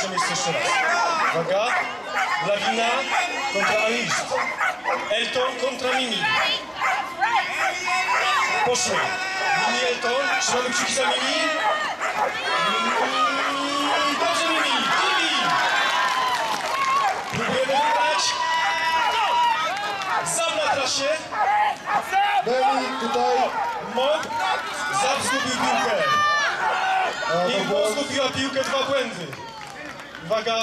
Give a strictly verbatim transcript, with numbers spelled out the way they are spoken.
miejsce jeszcze raz. Uwaga. Lawina kontra Anlist. Elton kontra Mimi. Poszły. Mimi, Elton. Trzymamy kciuki za Mimi. Mimi. Dobrze, Mimi. Mimi. Próbujemy wygrać. Zam na trasie. Beli tutaj. Mob. Zam zgubił piłkę. A, I to było... Mob zgubiła piłkę, dwa błędy. Uwaga.